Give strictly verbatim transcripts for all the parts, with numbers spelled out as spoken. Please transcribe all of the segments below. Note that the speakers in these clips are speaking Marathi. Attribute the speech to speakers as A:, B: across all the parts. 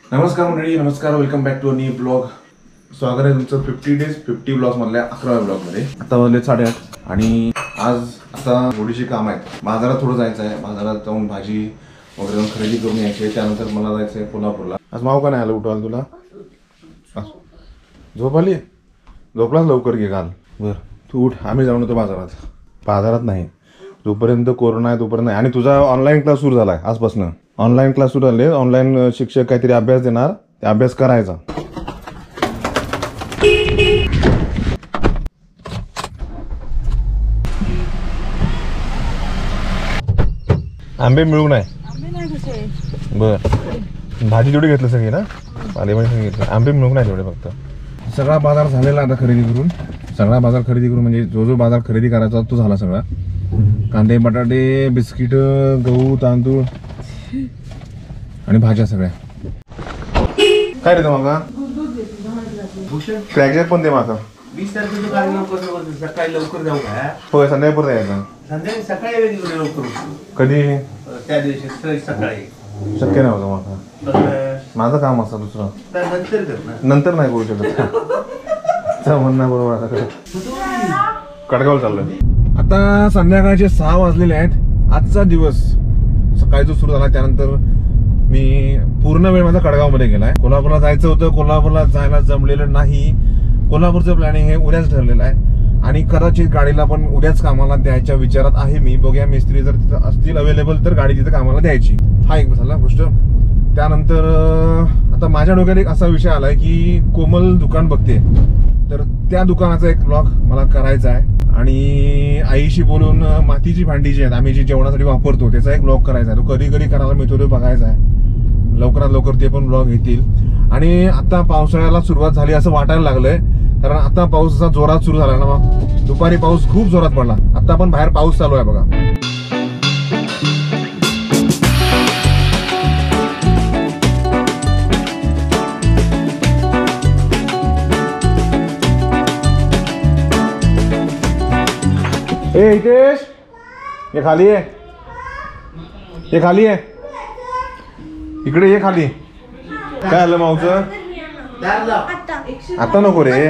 A: नमस्कार मंडळी, नमस्कार. Welcome back to new blog. स्वागत आहे तुमचं फिफ्टी डेज फिफ्टी ब्लॉग्स मधल्या अकराव्या ब्लॉगमध्ये. आता वाजले साडेआठ आणि आज आता थोडीशी काम आहेत. बाजारात थोडं जायचं आहे. बाजारात जाऊन भाजी वगैरे जाऊन खरेदी करून यायची आहे. त्यानंतर मला जायचं आहे कोल्हापूरला. आज माव का नाही आलं उठवायला तुला? झोप आली? झोपलाच लवकर घे काल. बरं तू उठ, आम्ही जाऊन येतो बाजारात. बाजारात नाही, जोपर्यंत कोरोना आहे तोपर्यंत नाही. आणि तुझा ऑनलाईन क्लास सुरू झाला आहे आजपासून. ऑनलाईन क्लास सुरू झाले. ऑनलाईन शिक्षक काहीतरी अभ्यास देणार, ते अभ्यास करायचा. आंबे मिळू नाही. बर, भाजी जेवढी घेतलं सगळी ना, पालेभाजी घेतलं. आंबे मिळू नाही तेवढे. फक्त सगळा बाजार झालेला आता खरेदी करून. सगळा बाजार खरेदी करून म्हणजे जो जो बाजार खरेदी करायचा तो झाला सगळा. कांदे, बटाटे, बिस्किट, गहू, तांदूळ आणि भाज्या सगळ्या. काय रे मागा? क्रॅकजॅक पण दे माका.
B: वीस तारखेचं सकाळी लवकर जाऊ का?
A: होय, संध्याकाळी यायचं.
B: संध्याकाळी सकाळी लवकर
A: कधी?
B: त्या दिवशी सकाळी
A: शक्य नाही होतं माका. माझं काम असतं दुसरं.
B: नंतर कर ना.
A: नंतर नाही करू शकत. म्हणणं बरोबर आता. कडगाव चाललोय. आता संध्याकाळचे सहा वाजलेले आहेत. आजचा दिवस सकाळी जो सुरू झाला त्यानंतर मी पूर्ण वेळ माझा कडगावमध्ये गेलाय. कोल्हापूरला जायचं होतं, कोल्हापूरला जायला जमलेलं नाही. कोल्हापूरचं प्लॅनिंग हे उद्याच ठरलेलं आहे आणि कदाचित गाडीला पण उद्याच कामाला द्यायच्या विचारात आहे मी. बघूया मिस्त्री जर तिथं असतील अवेलेबल तर गाडी तिथं कामाला द्यायची. हा एक झाला गोष्ट. त्यानंतर आता माझ्या डोक्यात एक असा विषय आलाय की कोमल दुकान बघते, तर त्या दुकानाचा एक ब्लॉग मला करायचा आहे. आणि आईशी बोलून मातीची भांडी जी आहेत आम्ही जी जेवणासाठी वापरतो त्याचा एक ब्लॉग करायचा आहे. तो कधी कधी करायला मिळतो तो बघायचा आहे. लवकरात लवकर ते पण ब्लॉग येतील. आणि आता पावसाळ्याला सुरुवात झाली असं वाटायला लागलंय, कारण आता पाऊस असा जोरात सुरू झाला ना. मग दुपारी पाऊस खूप जोरात पडला. आता पण बाहेर पाऊस चालू आहे बघा. ए हितेश, ये खाली आहे, ये खाली आहे, इकडे ये खाली. काय आलं मावचं? आता नको रे.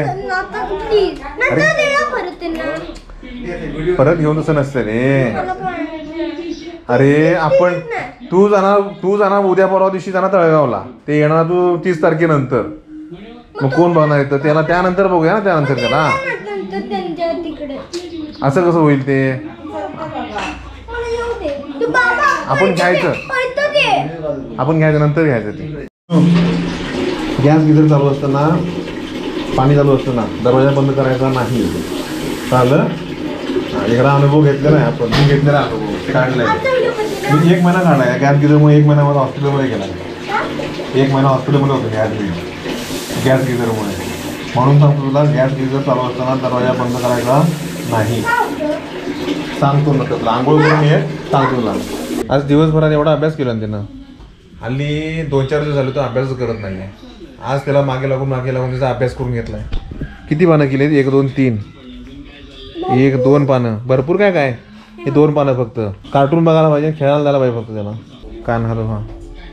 A: परत घेऊन तसं नसतं रे. अरे आपण तू जाणार तू जाणार उद्या परवा दिवशी जाणार तळेगावला. ते येणार तू तीस तारखेनंतर. मग कोण बघणार येतं त्याला? त्यानंतर बघूया ना, त्यानंतर त्याला. असं कसं होईल ते? आपण घ्यायचं आपण घ्यायचं नंतर घ्यायचं ते. गॅस गिझर चालू असताना, पाणी चालू असताना दरवाजा बंद करायचा नाही. चाललं. इकडा अनुभव घेतलेला आहे आपण. मी घेतलेला अनुभव काढलाय. मी एक महिना काढलाय गॅस गिझरमुळे. एक महिना मला हॉस्पिटलमध्ये गेला. एक महिना हॉस्पिटलमध्ये होतो गॅस गिझर गॅस गिझरमुळे. म्हणून सांगतो तुला, गॅस गिझर चालू असताना दरवाजा बंद करायचा नाही. सांगतो ना तुला, आंघोळ करून ये सांगतो तुला. आज दिवसभरात एवढा अभ्यास केला ना त्यानं. हल्ली दोन चार दिवस झाले तो अभ्यास करत नाही. आज त्याला मागे लागून मागे लागून त्याचा अभ्यास करून घेतलाय. किती पानं केली? एक दोन तीन एक दोन पानं. भरपूर काय काय हे दोन पानं फक्त. कार्टून बघायला पाहिजे, खेळायला द्यायला पाहिजे फक्त त्याला. कान हलव. हा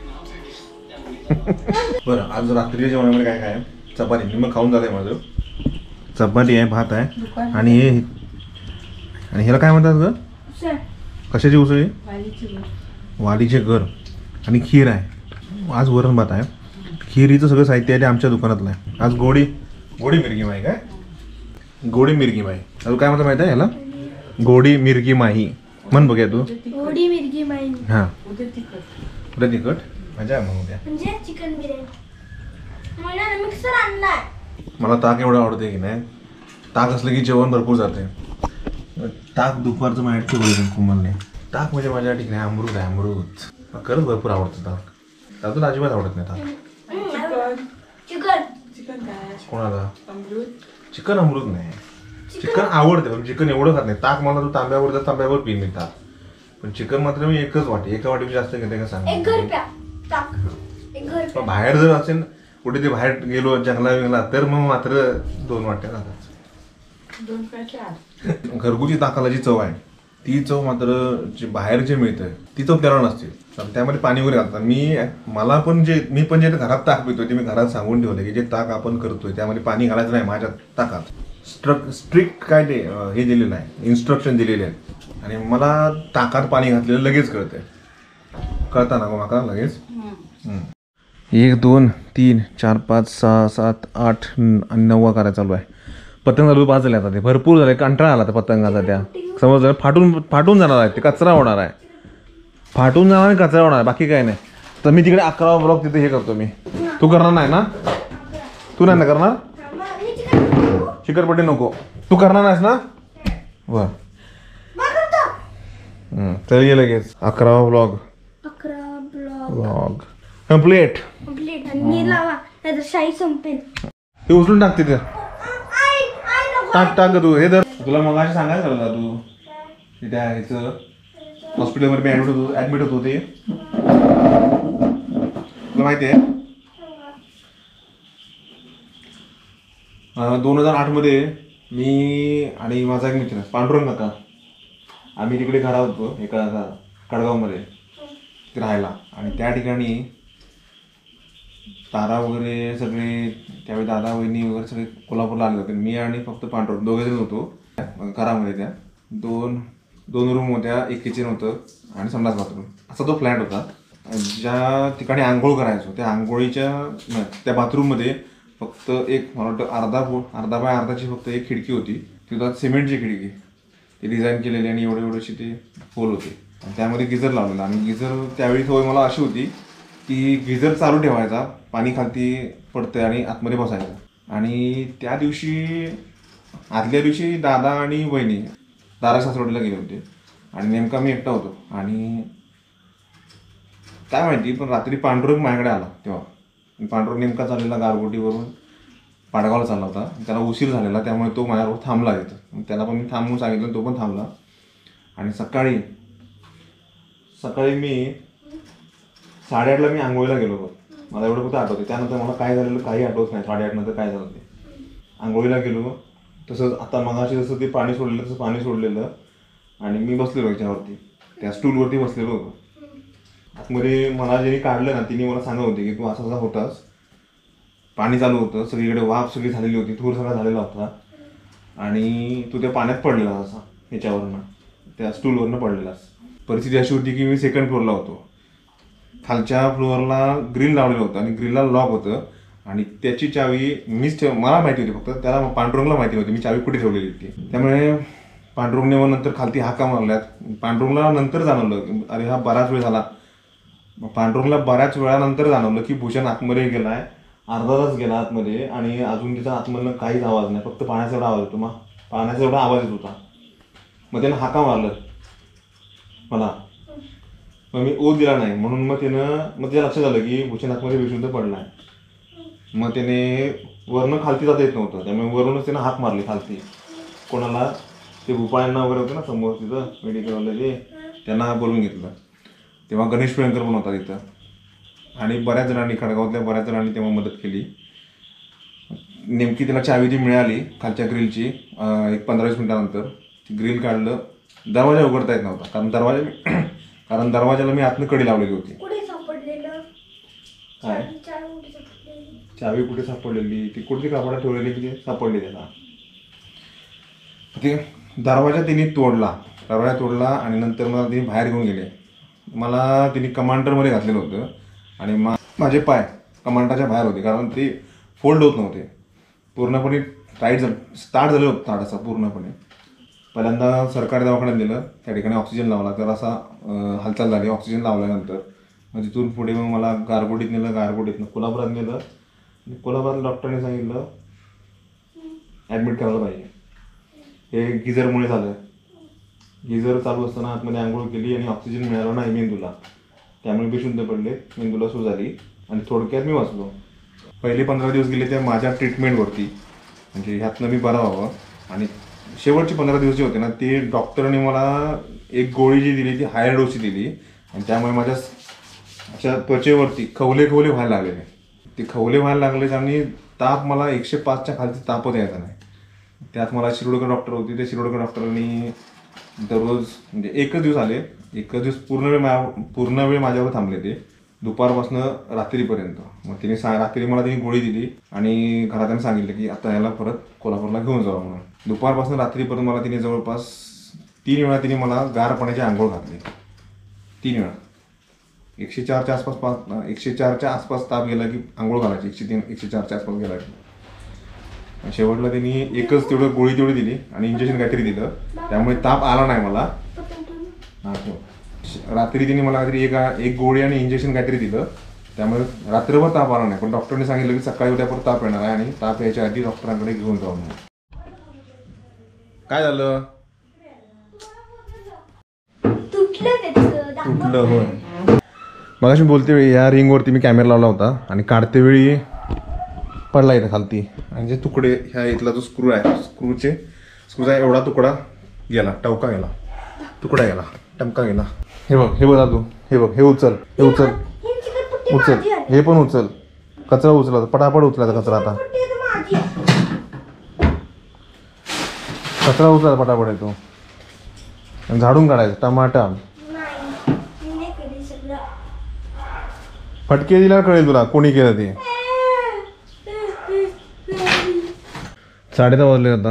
A: बरं, आज रात्रीच्या जेवणामध्ये काय काय आहे? चपाती. मग खाऊन झालंय माझं. चपाती आहे, भात आहे आणि हे आणि ह्याला काय म्हणतात ग? कशाची उसळ? वालीचे घर. आणि खीर आहे. आज वरण भात आहे. खिरीचं सगळं साहित्य आहे ते आमच्या दुकानातलं आहे. आज गोडी गोडी मिरगी माही. काय गोडी मिरगी माही? अजून काय म्हणतात माहिती आहे ह्याला? गोडी मिरगी माही म्हण बघूया तू.
C: गोडी मिरगी माही.
A: हां, उद्या तिखट. मजा मग उद्या
C: म्हणजे चिकन बिर्याणी. मला मिक्सर आणलाय.
A: मला ताक एवढं आवडते की नाही. ताक असलं की जेवण भरपूर जाते. ताक दुपारचं माझ्या ठेवलं कुमारने. ताक म्हणजे माझ्यासाठी नाही, अमृत आहे अमृत. खरंच भरपूर आवडतं ताक. त्यातून अजिबात आवडत नाही ताक.
C: चिकन
A: कोणाला? चिकन अमृत नाही. चिकन आवडते पण चिकन एवढं खात नाही. ताक मला तू तांब्यावर तर तांब्यावर पिन मी ताक. पण चिकन मात्र मी एकच वाटी एका वाटी जास्त घेते का सांग. बाहेर जर असेल कुठे ते बाहेर गेलो जंगला विंगला तर मग मात्र दोन वाट्या जातात. घरगुती ताकाला जी चव आहे ती चव मात्र जे बाहेर जे मिळतं ती चव त्याला नसते. तर त्यामध्ये पाणी वगैरे घालतात. मी मला पण जे मी पण जे घरात ताक पितोय ते मी घरात सांगून ठेवलं की जे ताक आपण करतोय त्यामध्ये पाणी घालायचं नाही माझ्या ताकात. स्ट्रक स्ट्रिक्ट काय ते हे दिलेलं आहे, इन्स्ट्रक्शन दिलेले आहेत. आणि मला ताकात पाणी घातलेलं लगेच कळतंय. कळतं ना गो माका लगेच. एक दोन तीन चार पाच सहा सात आठ आणि नववा करायला चालू आहे. पतंग चालू पाच झाले आता, ते भरपूर झाले, कंटाळा आला त्या पतंगाचा. त्या समज फाटून फाटून जाणार आहे, ते कचरा होणार आहे, फाटून जाणार आणि कचरा होणार आहे, बाकी काय नाही. तर मी तिकडे अकरा ब्लॉक तिथे हे करतो. मी तू करणार नाही ना? तू नाही ना करणार? चिकटपट्टी नको. तू करणार नाहीस ना? बर चल ये लगेच. अकरा ब्लॉग
C: अकरा ब्लॉग
A: ब्लॉग कम्प्लीट.
C: कंप्लीट आणि लावा नाहीतर शाही संपेल.
A: ते उचलून टाकते ते.
C: आई आई नको.
A: टाक टाक तू हे धर. तुला मग अशी सांगायचं का तू त्या ह्याचं हॉस्पिटलमध्ये मी ॲडमिट होतो ॲडमिट होतो ते तुला माहिती आहे? दोन हजार आठमध्ये मी आणि माझा एक मित्र पांडुरंग काका आम्ही तिकडे घरा होतो एका कडगावमध्ये ते राहायला. आणि त्या ठिकाणी तारा वगैरे सगळे त्यावेळी दादा वहिनी वगैरे सगळे कोल्हापूरला आले होते. मी आणि फक्त पांडुरंग दोघे जण होतो घरामध्ये. त्या दोन दोन रूम होत्या, एक किचन होतं आणि संडास बाथरूम असा तो फ्लॅट होता. ज्या ठिकाणी आंघोळ करायचो त्या आंघोळीच्या त्या बाथरूममध्ये फक्त एक मला वाटतं अर्धा फूट अर्धा बाय अर्धाची फक्त एक खिडकी होती. तिथं सिमेंटची खिडकी ती डिझाईन केलेली आणि एवढे एवढेशी ते होल होते. त्यामध्ये गिझर लावलेला. आणि गिझर त्यावेळी थोडी मला अशी होती की गिझर चालू ठेवायचा, पाणी खालती पडतंय आणि आतमध्ये बसायचं. आणि त्या दिवशी आदल्या दिवशी दादा आणि वहिनी दारा सासवडीला गेले होते आणि नेमका मी एकटा होतो. आणि काय माहिती पण रात्री पांडुरंग माझ्याकडे आला. तेव्हा पांडुरंग नेमका चाललेला गारगोटीवरून पाडगावला चालला होता. त्याला उशीर झालेला त्यामुळे तो माझ्याबरोबर थांबला तिथं. त्याला पण मी थांबून सांगितलं, तो पण थांबला. आणि सकाळी सकाळी मी साडेआठला मी आंघोळीला गेलो होतो. मला एवढं फक्त आठवते. त्यानंतर मला काय झालेलं काही आठवत नाही. साडेआठ नंतर काय झालं ते. आंघोळीला गेलो तसंच आता मगाशी जसं ते पाणी सोडलेलं तसं पाणी सोडलेलं आणि मी बसलेलो याच्यावरती त्या स्टूलवरती बसलेलो होतो. आतमध्ये मला ज्यांनी काढलं ना तिने मला सांगत होते की तू असा असा होतास, पाणी चालू होतं, सगळीकडे वाफ सगळी झालेली होती, धूर सगळा झालेला होता आणि तू त्या पाण्यात पडलेला असा ह्याच्यावरनं त्या स्टूलवरनं पडलेलास. परिस्थिती अशी होती की मी सेकंड फ्लोअरला होतो. खालच्या फ्लोअरला ग्रिल लावलेलं होतं आणि ग्रिलला लॉक होतं आणि त्याची चावी मीच ठेव मला माहिती होती, फक्त त्याला पांडुरंगला माहिती होती मी चावी कुठे ठेवलेली होती. त्यामुळे पांडुरंगने मग नंतर खालती हाका मारल्यात. पांडुरंगला नंतर जाणवलं अरे हा बराच वेळ झाला. पांडुरंगला बऱ्याच वेळानंतर जाणवलं की भूषण आतमध्ये गेलाय, अर्धा तास गेला आतमध्ये आणि अजून तिचा आतमधनं काहीच आवाज नाही, फक्त पाण्याचा एवढा आवाज येतो. मग पाण्याचा एवढा आवाज येत होता. मग त्यानं हाका मारलं मला, मग मी ओ दिला नाही म्हणून मग त्यानं मग त्याच्या लक्षात आलं की भूषण आतमध्ये बेशुद्ध पडलाय. मग त्याने वरनं खालती जाता येत नव्हतं त्यामुळे वरूनच त्यानं हाक मारली खालती. कोणाला ते भूपाळ्यांना वगैरे होते ना समोर तिथं मेडिकलवाले ते त्यांना बोलून घेतलं. तेव्हा गणेश प्रियंकर पण होता तिथं आणि बऱ्याच जणांनी खडगावातल्या बऱ्याच जणांनी तेव्हा मदत केली. नेमकी त्याला चावी ती मिळाली खालच्या ग्रिलची एक पंधरा वीस मिनिटानंतर. ती ग्रिल काढलं, दरवाजा उघडता येत नव्हता कारण दरवाजा कारण दरवाजाला मी आतनं कडी लावलेली होती.
C: कुठे सापडलेलं?
A: काय चावी कुठे सापडलेली ती कुठे कापडात ठेवलेली की सापडली त्याला. ते दरवाजा तिने तोडला दरवाजा तोडला आणि नंतर मला तिने बाहेर घेऊन गेले. मला तिने कमांडरमध्ये घातलेलं होतं आणि मा माझे पाय कमांडरच्या बाहेर होते कारण ते फोल्ड होत नव्हते, पूर्णपणे टाईट झालं स्टार्ट झालं होतं ताडाचा पूर्णपणे. पहिल्यांदा सरकारी दवाखान्यात दिलं, त्या ठिकाणी ऑक्सिजन लावला तर असा हालचाल झाली. ऑक्सिजन लावल्यानंतर मग तिथून पुढे मग मला गारगोटीत नेलं, गारगोटीतनं कोल्हापुरात नेलं आणि कोल्हापुरात डॉक्टरने सांगितलं ॲडमिट करायला पाहिजे, हे गिझरमुळे झालं. गिझर चालू असताना आतमध्ये आंघोळ केली आणि ऑक्सिजन मिळाला नाही मेंदूला, त्यामुळे बेशुद्ध पडले, मेंदूला सूज आली आणि थोडक्यात मी वाचलो. पहिले पंधरा दिवस गेले त्या माझ्या ट्रीटमेंटवरती, म्हणजे ह्यातनं मी बरा व्हावं. आणि शेवटचे पंधरा दिवस जे होते ना ते डॉक्टरने मला एक गोळी जी दिली ती हायर डोसची दिली आणि त्यामुळे माझ्या अशा त्वचेवरती खवले खवले व्हायला लागलेले. ते खवले व्हायला लागले आणि ताप मला एकशे पाचच्या खालची तापच यायचा नाही. त्यात मला शिरोडकर डॉक्टर होते, त्या शिरोडकर डॉक्टरांनी दररोज म्हणजे एकच दिवस आले, एकच दिवस पूर्ण वेळ मा पूर्ण वेळ माझ्यावर थांबले ते दुपारपासून रात्रीपर्यंत. मग तिने सा रात्री मला तिने गोळी दिली आणि घरात सांगितलं की आता याला परत कोल्हापूरला घेऊन जावं म्हणून. दुपारपासून रात्रीपर्यंत मला तिने जवळपास तीन वेळा तिने मला गार पाण्याची आंघोळ घातली. तीन वेळा एकशे चारच्या आसपास पा एकशे चारच्या आसपास ताप गेला की आंघोळ घालायची. एकशे तीन एकशे चारच्या आसपास गेला की शेवटला त्यांनी एकच तेवढं गोळी तेवढी दिली आणि इंजेक्शन काहीतरी दिलं, त्यामुळे ताप आला नाही मला. हां हो, रात्री तिने मला काहीतरी एक एक गोळी आणि इंजेक्शन काहीतरी दिलं, त्यामुळे रात्रभर ताप आला नाही. पण डॉक्टरने सांगितलं की सकाळी उद्या परत ताप येणार आहे आणि ताप यायच्या आधी डॉक्टरांकडे घेऊन जाऊ म्हणून. काय झालं? तुटलं होय. मगाशी बोलते वेळी या रिंगवरती मी कॅमेरा लावला होता आणि काढते वेळी पडला इथं खालती आणि जे तुकडे ह्या इथला जो स्क्रू आहे स्क्रूचे स्क्रूचा एवढा तुकडा गेला, टवका गेला, तुकडा गेला, टमका गेला. हे बघ, हे बघ दादू, हे बघ, हे उचल, हे उचल, उचल, हे पण उचल. कचरा उचला, पटापट उचलायचा कचरा. आता कचरा उचलायचा पटापट येतो आणि झाडून काढायचं. टमाटा फटके दिल्यावर कळेल तुला कोणी केलं ते. साडे दहा वाजले आता.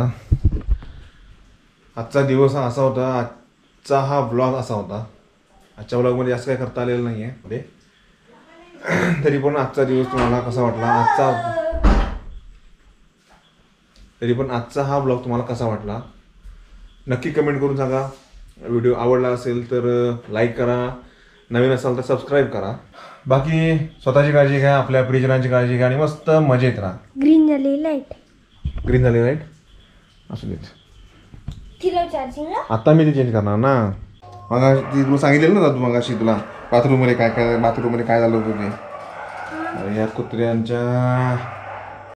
A: आजचा दिवस हा असा होता, आजचा हा ब्लॉग असा होता. आजच्या ब्लॉगमध्ये जास्त काय करता आलेलं नाही आहे, तरी पण आजचा दिवस तुम्हाला कसा वाटला, आजचा तरी पण आजचा हा ब्लॉग तुम्हाला कसा वाटला नक्की कमेंट करून सांगा. व्हिडिओ आवडला असेल तर लाईक करा, नवीन असाल तर सबस्क्राईब करा. बाकी स्वतःची काळजी घ्या, आपल्या प्रियजनांची काळजी घ्या आणि मस्त मजेत राहा.
C: ग्रीन झाली लाईट,
A: ग्रीन झाली लाईट असू देत.
C: चार्जिंग
A: आता मी ती चेंज करणार ना. मग ती तुला सांगितलेलं ना तू मगाशी तुला बाथरूममध्ये काय काय बाथरूममध्ये काय झालं होतं ते. या कुत्र्यांच्या